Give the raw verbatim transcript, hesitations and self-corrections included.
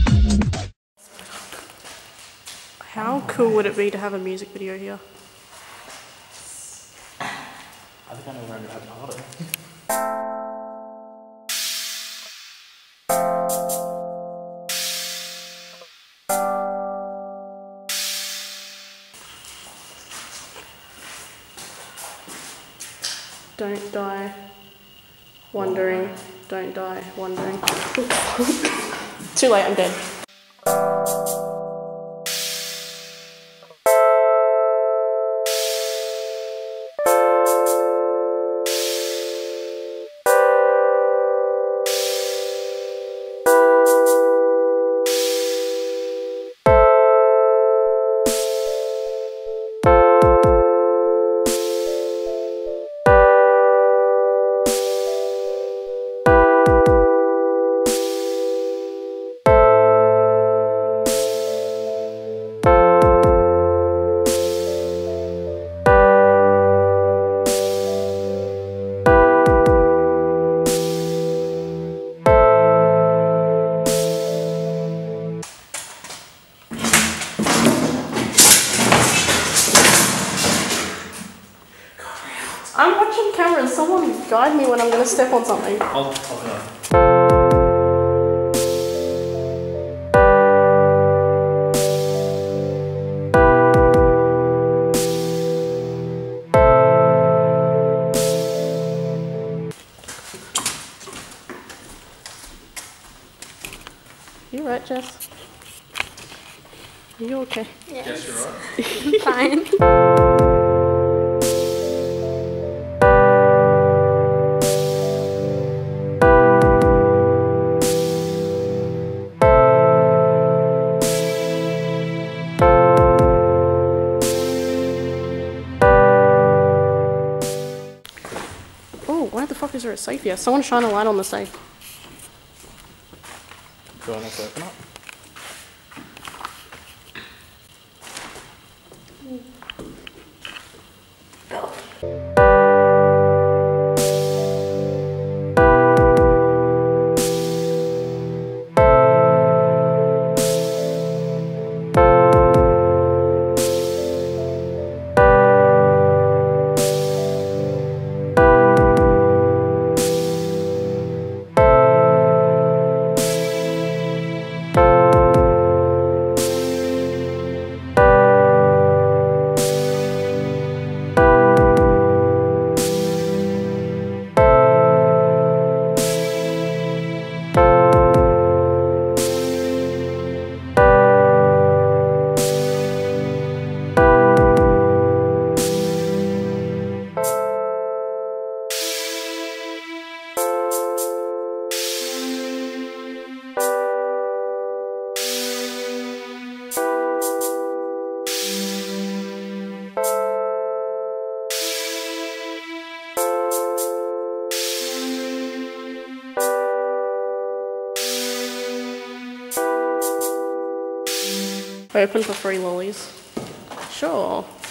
How cool would it be to have a music video here? I think I know where I'm going to have a party. Don't die wondering. Don't die wondering. Too late, I'm dead. I'm watching camera. Someone guide me when I'm going to step on something. I'll, I'll go. You right, Jess? Are you okay? Yes, Yes, you're right. fine. Oh, why the fuck is there a safe here? Someone shine a light on the safe. Do you want us to open up? Open for free lollies. Sure.